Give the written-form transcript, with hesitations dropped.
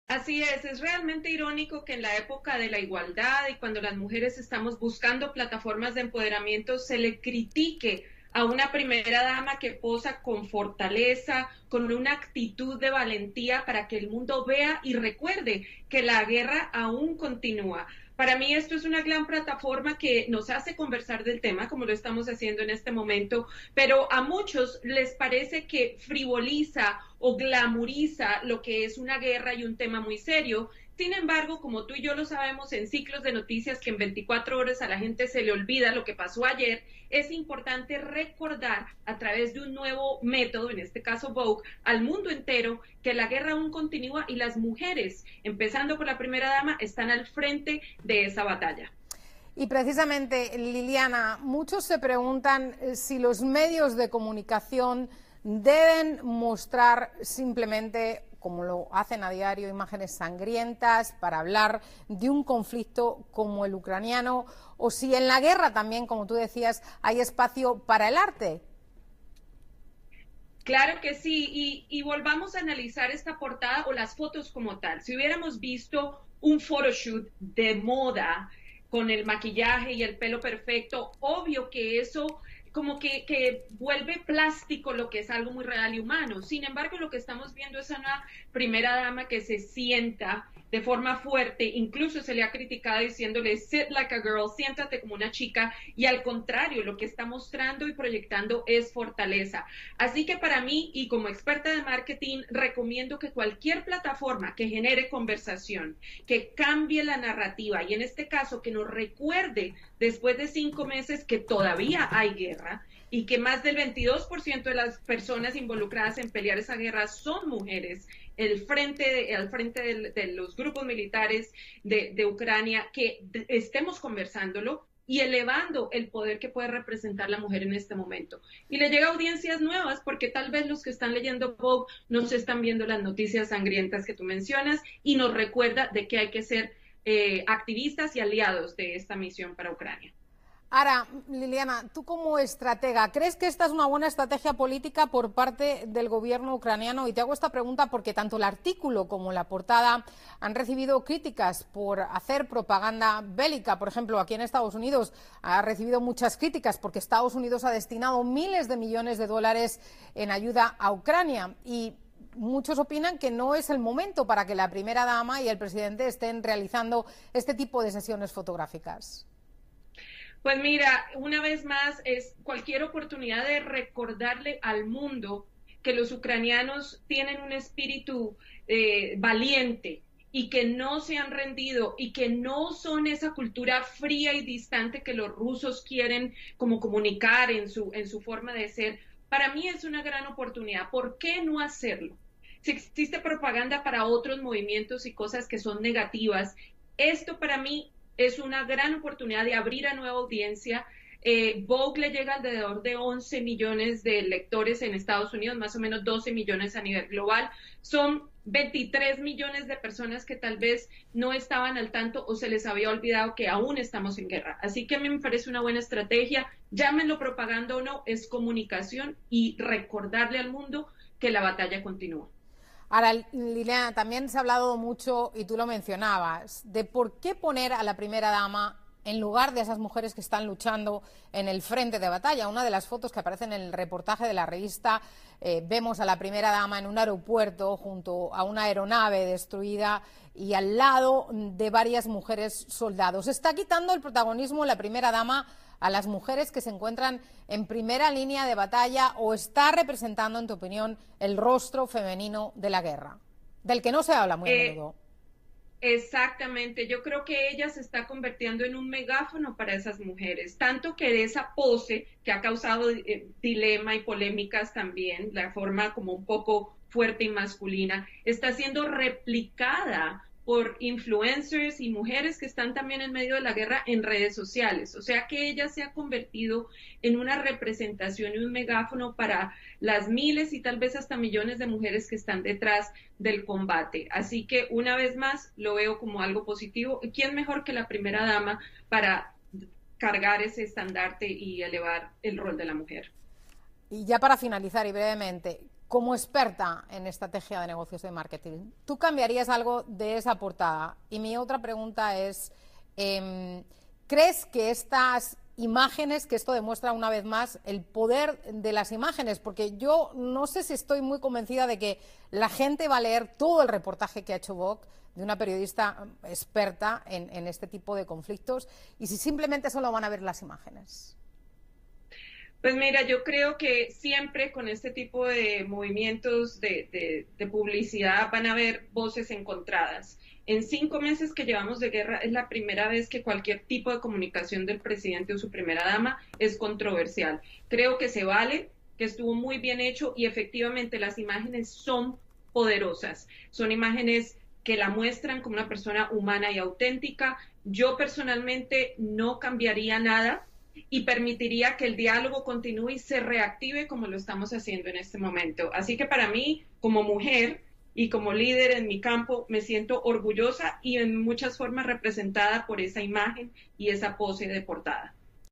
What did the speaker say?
Así es realmente irónico que en la época de la igualdad y cuando las mujeres estamos buscando plataformas de empoderamiento se le critique a una primera dama que posa con fortaleza, con una actitud de valentía para que el mundo vea y recuerde que la guerra aún continúa. Para mí esto es una gran plataforma que nos hace conversar del tema, como lo estamos haciendo en este momento, pero a muchos les parece que frivoliza o glamoriza lo que es una guerra y un tema muy serio. Sin embargo, como tú y yo lo sabemos en ciclos de noticias que en 24 horas a la gente se le olvida lo que pasó ayer, es importante recordar a través de un nuevo método, en este caso Vogue, al mundo entero que la guerra aún continúa y las mujeres, empezando por la primera dama, están al frente de esa batalla. Y precisamente, Liliana, muchos se preguntan si los medios de comunicación deben mostrar simplemente, como lo hacen a diario, imágenes sangrientas para hablar de un conflicto como el ucraniano, o si en la guerra también, como tú decías, hay espacio para el arte. Claro que sí, y volvamos a analizar esta portada o las fotos como tal. Si hubiéramos visto un photoshoot de moda con el maquillaje y el pelo perfecto, obvio que eso como que vuelve plástico lo que es algo muy real y humano. Sin embargo, lo que estamos viendo es una primera dama que se sienta de forma fuerte, incluso se le ha criticado diciéndole sit like a girl, siéntate como una chica, y al contrario, lo que está mostrando y proyectando es fortaleza. Así que para mí, y como experta de marketing, recomiendo que cualquier plataforma que genere conversación, que cambie la narrativa, y en este caso que nos recuerde después de 5 meses que todavía hay guerra, y que más del 22% de las personas involucradas en pelear esa guerra son mujeres, al frente de los grupos militares de Ucrania, que estemos conversándolo y elevando el poder que puede representar la mujer en este momento. Y le llega a audiencias nuevas, porque tal vez los que están leyendo Vogue no se están viendo las noticias sangrientas que tú mencionas, y nos recuerda de que hay que ser activistas y aliados de esta misión para Ucrania. Ahora, Liliana, tú como estratega, ¿crees que esta es una buena estrategia política por parte del gobierno ucraniano? Y te hago esta pregunta porque tanto el artículo como la portada han recibido críticas por hacer propaganda bélica. Por ejemplo, aquí en Estados Unidos ha recibido muchas críticas porque Estados Unidos ha destinado miles de millones de dólares en ayuda a Ucrania. Y muchos opinan que no es el momento para que la primera dama y el presidente estén realizando este tipo de sesiones fotográficas. Pues mira, una vez más es cualquier oportunidad de recordarle al mundo que los ucranianos tienen un espíritu valiente y que no se han rendido y que no son esa cultura fría y distante que los rusos quieren como comunicar en su forma de ser. Para mí es una gran oportunidad. ¿Por qué no hacerlo? Si existe propaganda para otros movimientos y cosas que son negativas, esto para mí es una gran oportunidad de abrir a nueva audiencia. Vogue le llega alrededor de 11 millones de lectores en Estados Unidos, más o menos 12 millones a nivel global. Son 23 millones de personas que tal vez no estaban al tanto o se les había olvidado que aún estamos en guerra. Así que a mí me parece una buena estrategia. Llámenlo propaganda o no, es comunicación y recordarle al mundo que la batalla continúa. Ahora, Liliana, también se ha hablado mucho, y tú lo mencionabas, de por qué poner a la primera dama en lugar de esas mujeres que están luchando en el frente de batalla. Una de las fotos que aparece en el reportaje de la revista, vemos a la primera dama en un aeropuerto junto a una aeronave destruida y al lado de varias mujeres soldados. ¿Está quitando el protagonismo la primera dama a las mujeres que se encuentran en primera línea de batalla, o está representando, en tu opinión, el rostro femenino de la guerra, del que no se habla muy a menudo? Exactamente, yo creo que ella se está convirtiendo en un megáfono para esas mujeres, tanto que esa pose que ha causado dilema y polémicas también, la forma como un poco fuerte y masculina, está siendo replicada por influencers y mujeres que están también en medio de la guerra en redes sociales. O sea que ella se ha convertido en una representación y un megáfono para las miles y tal vez hasta millones de mujeres que están detrás del combate. Así que una vez más lo veo como algo positivo. ¿Quién mejor que la primera dama para cargar ese estandarte y elevar el rol de la mujer? Y ya para finalizar y brevemente, como experta en estrategia de negocios de marketing, ¿tú cambiarías algo de esa portada? Y mi otra pregunta es, ¿crees que estas imágenes, que esto demuestra una vez más el poder de las imágenes? Porque yo no sé si estoy muy convencida de que la gente va a leer todo el reportaje que ha hecho Vogue, de una periodista experta en este tipo de conflictos, y si simplemente solo van a ver las imágenes. Pues mira, yo creo que siempre con este tipo de movimientos de publicidad van a haber voces encontradas. En 5 meses que llevamos de guerra es la primera vez que cualquier tipo de comunicación del presidente o su primera dama es controversial. Creo que se vale, que estuvo muy bien hecho y efectivamente las imágenes son poderosas. Son imágenes que la muestran como una persona humana y auténtica. Yo personalmente no cambiaría nada y permitiría que el diálogo continúe y se reactive como lo estamos haciendo en este momento. Así que para mí, como mujer y como líder en mi campo, me siento orgullosa y en muchas formas representada por esa imagen y esa pose de portada.